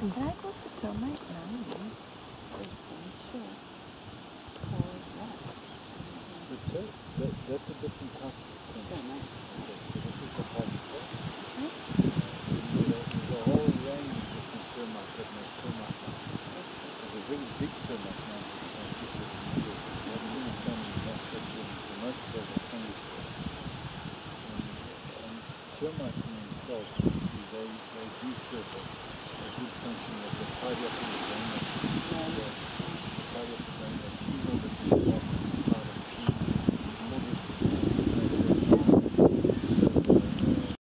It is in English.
Can I go to termite now? There's some sure. Or what? That's a different type of termite. Okay, so this is the harvester. There's a whole range of different termites that make termite mounds. There's a very big termite mound that you can see with the video. You haven't seen it done in the last picture, so most of those are funny. And termites in themselves, they do serve a good function. They tidy up in the brain. They tidy up the brain. They clean all the things off.